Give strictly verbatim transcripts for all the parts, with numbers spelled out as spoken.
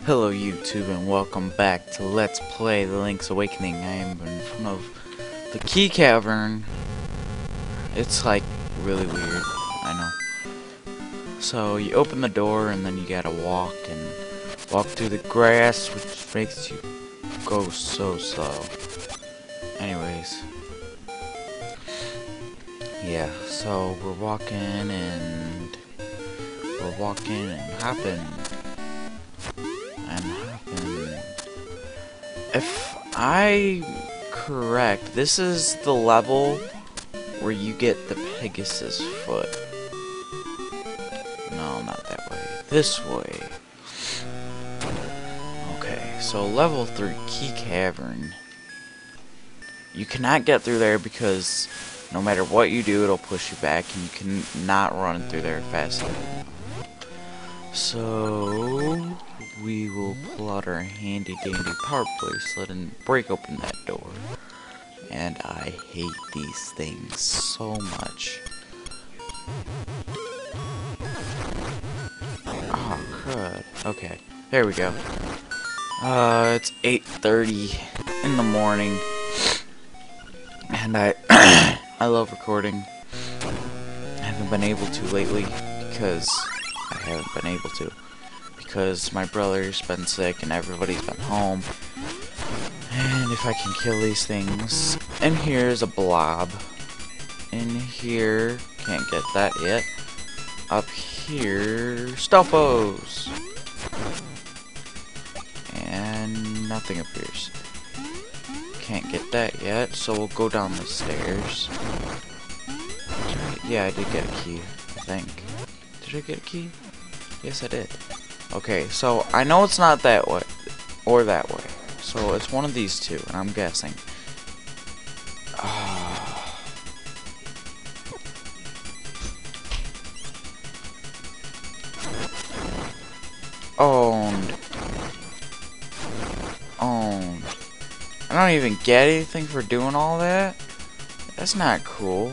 Hello YouTube and welcome back to Let's Play The Link's Awakening. I am in front of the Key Cavern. It's like really weird, I know. So you open the door and then you gotta walk and walk through the grass, which makes you go so slow. Anyways. Yeah, so we're walking and we're walking and hopping. And hopping. If I correct, this is the level where you get the Pegasus foot. No, not that way. This way. Okay, so level three, Key Cavern. You cannot get through there because no matter what you do, it'll push you back, and you cannot run through there fast enough. So we will pull out our handy dandy power bracelet and break open that door. And I hate these things so much. Oh crud. Okay, there we go. Uh, it's eight thirty in the morning, and I I love recording. I haven't been able to lately because I haven't been able to. Because my brother's been sick and everybody's been home. And if I can kill these things. And here's a blob. In here, can't get that yet. Up here, Stelpos. And nothing appears. Can't get that yet, so we'll go down the stairs. Yeah, I did get a key, I think. Did I get a key? Yes, I did. Okay, so I know it's not that way, or that way. So it's one of these two, and I'm guessing. Uh, owned. Owned. I don't even get anything for doing all that? That's not cool.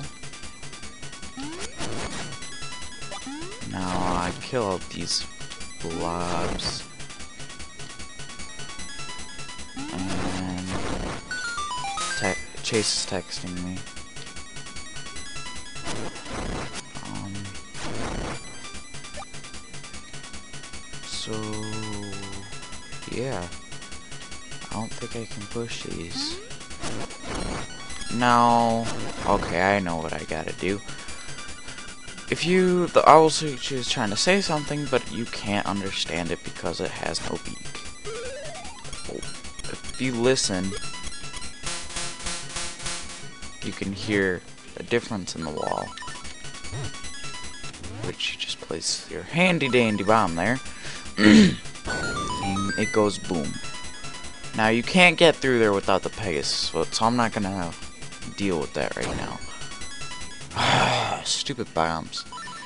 Now I kill out these blobs. And te Chase is texting me. Um, so yeah, I don't think I can push these. No. Okay, I know what I gotta do. If you, the owl suit is trying to say something, but you can't understand it because it has no beak. If you listen, you can hear a difference in the wall, which you just place your handy dandy bomb there, and it goes boom. Now you can't get through there without the Pegasus foot, so I'm not gonna deal with that right now. Stupid bombs.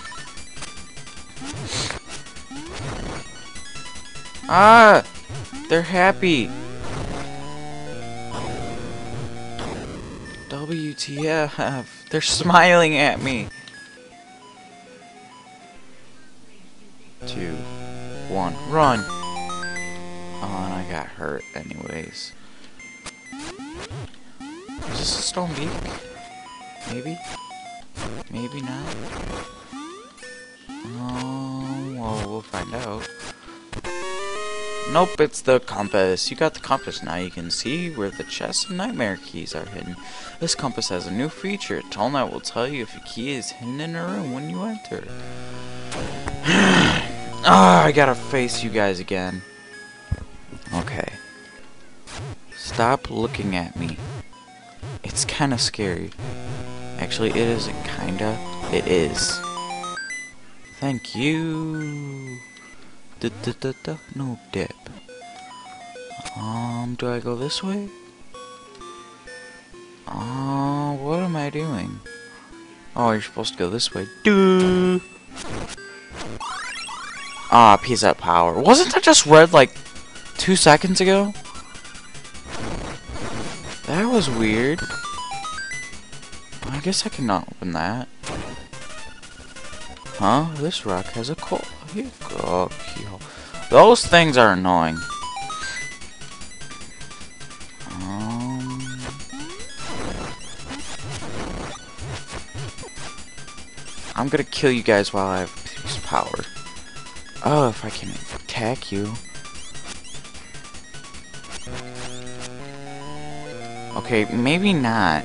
Ah! They're happy! W T F? They're smiling at me! Two, one, run! Oh, and I got hurt anyways. Is this a stone beak? Maybe? Maybe not. Oh, well, we'll find out. Nope, it's the compass. You got the compass now. You can see where the chest and nightmare keys are hidden. This compass has a new feature. Tallnet will tell you if a key is hidden in a room when you enter. Ah, oh, I gotta face you guys again. Okay. Stop looking at me. It's kind of scary. Actually, it isn't kinda. It is. Thank you. Da da da da. No dip. Um, do I go this way? Oh, uh, what am I doing? Oh, you're supposed to go this way. Duh. Ah, piece of power. Wasn't that just red like two seconds ago? That was weird. I guess I cannot open that. Huh? This rock has a coal. Here you go. Keyhole. Those things are annoying. Um, I'm gonna kill you guys while I have a piece of power. Oh, if I can attack you. Okay, maybe not.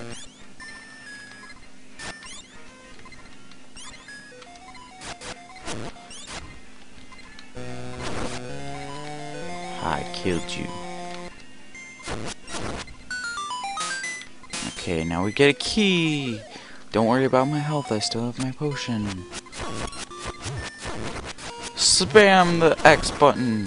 I killed you. Okay, now we get a key. Don't worry about my health, I still have my potion. Spam the X button.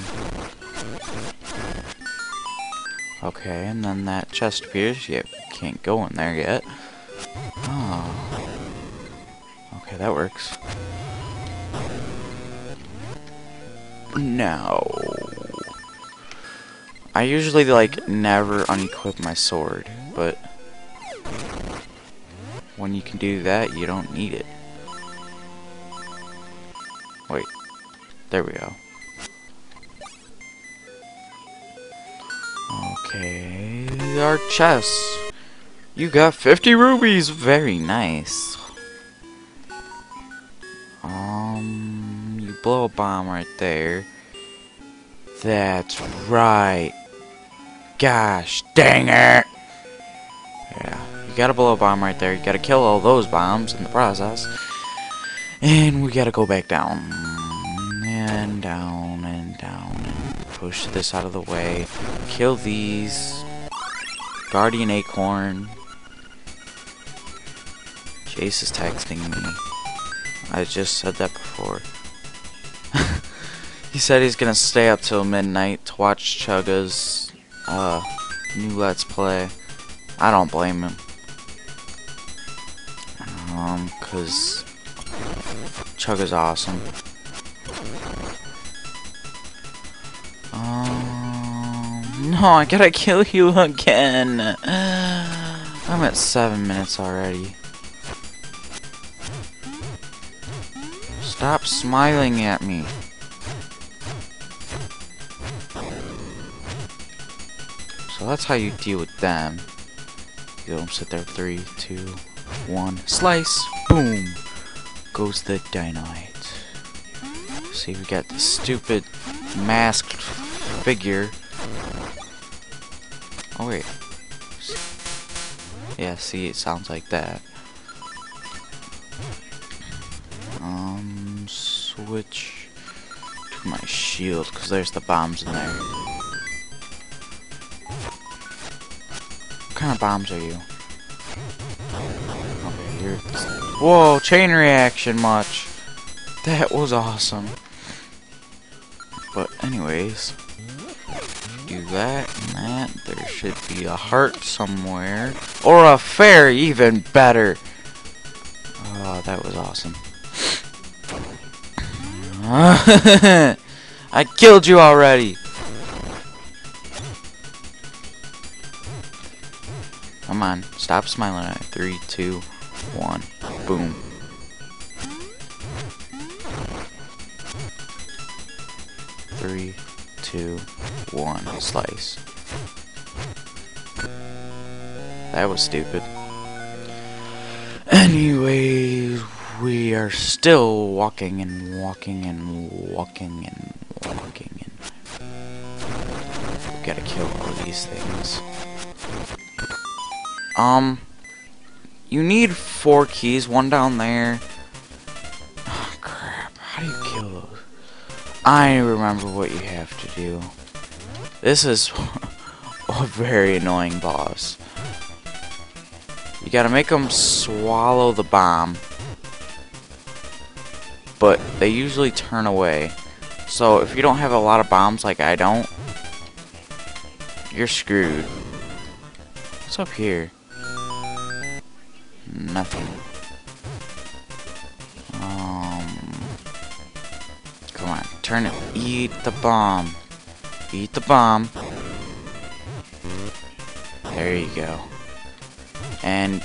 Okay, and then that chest appears. Yep, can't go in there yet. Oh. Okay, that works. Now, I usually like never unequip my sword, but when you can do that, you don't need it. Wait, there we go. Okay, our chests. You got fifty rubies, very nice. Um, you blow a bomb right there. That's right. Gosh, dang it. Yeah, you gotta blow a bomb right there. You gotta kill all those bombs in the process. And we gotta go back down. And down and down. And push this out of the way. Kill these. Guardian Acorn. Jace is texting me. I just said that before. He said he's gonna stay up till midnight to watch Chugga's uh, new Let's Play. I don't blame him. Um, cause Chugga's awesome. Um, no, I gotta kill you again. I'm at seven minutes already. Stop smiling at me. So that's how you deal with them. You let them sit there. Three, two, one. Slice. Boom. Goes the dynamite. See, we got the stupid masked figure. Oh wait. Yeah, see, it sounds like that. Um, switch to my shield, because there's the bombs in there. What kind of bombs are you? Okay, you're... Whoa, chain reaction much. That was awesome. But anyways, do that and that. There should be a heart somewhere. Or a fairy, even better. Oh, that was awesome. I killed you already. Come on, stop smiling at me. Three, two, one, boom. Three, two, one, slice. That was stupid. Anyways, we are still walking and walking and walking and walking and we gotta kill all these things. Um, you need four keys, one down there. Oh crap, how do you kill those? I remember what you have to do. This is a very annoying boss. You gotta make them swallow the bomb. But they usually turn away. So if you don't have a lot of bombs like I don't, you're screwed. What's up here? Nothing. Um, come on, turn it. Eat the bomb. Eat the bomb. There you go. And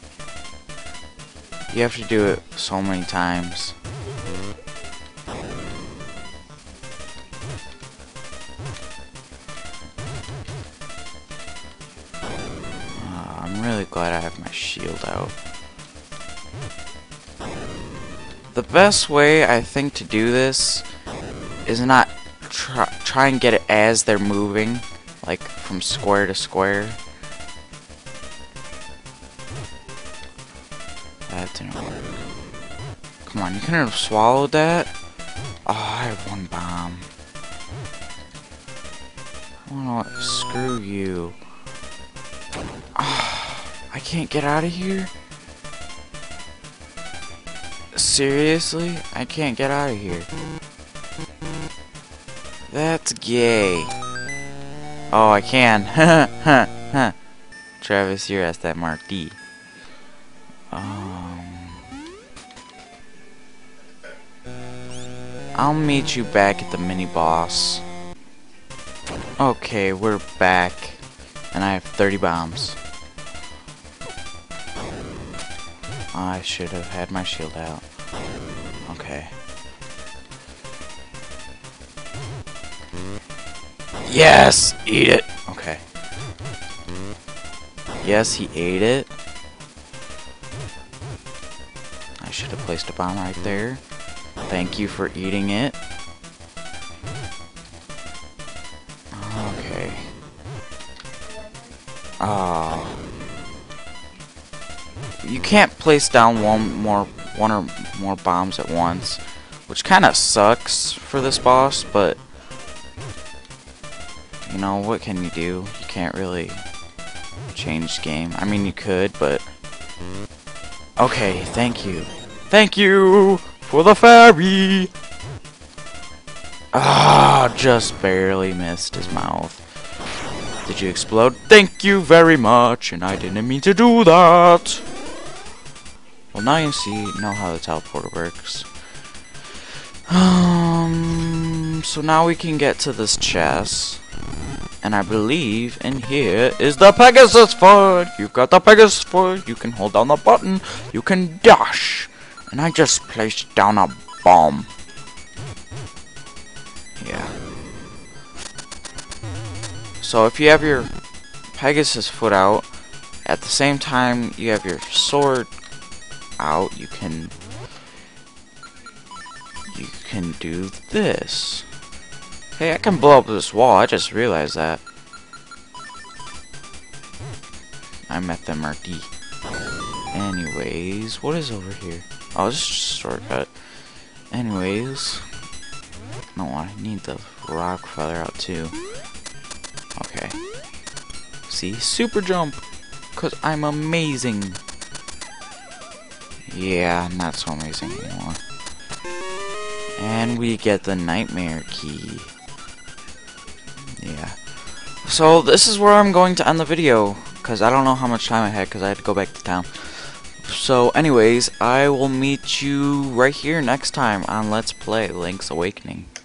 you have to do it so many times. really glad I have my shield out. The best way, I think, to do this is not try, try and get it as they're moving, like from square to square. That didn't work. Come on, you couldn't have swallowed that? Oh, I have one bomb. Oh no, screw you. Oh, I can't get out of here? Seriously? I can't get out of here. That's gay. Oh, I can. Huh, huh. Travis, you're at that Mark D. Um, I'll meet you back at the mini boss. Okay, we're back, and I have thirty bombs. I should have had my shield out. Okay. Yes! Eat it! Okay. Yes, he ate it. I should have placed a bomb right there. Thank you for eating it. Okay. Oh. You can't place down one more, one or more bombs at once, which kind of sucks for this boss. But you know, what can you do? You can't really change the game. I mean, you could, but okay. Thank you, thank you for the fairy. Ah, just barely missed his mouth. Did you explode? Thank you very much, and I didn't mean to do that. Well, now you see know how the teleporter works. Um, so now we can get to this chest, and I believe in here is the Pegasus foot. You've got the Pegasus foot. You can hold down the button. You can dash, and I just placed down a bomb. Yeah. So if you have your Pegasus foot out, at the same time you have your sword out, you can you can do this. Hey, I can blow up this wall. I just realized that. I'm at the M R D. Anyways, what is over here? Oh, this is just a shortcut. Anyways, no, I need the rock feather out too. Okay. See? Super jump! Because I'm amazing. Yeah, not so amazing anymore. And we get the nightmare key. Yeah. So, this is where I'm going to end the video. Because I don't know how much time I had because I had to go back to town. So, anyways, I will meet you right here next time on Let's Play Link's Awakening.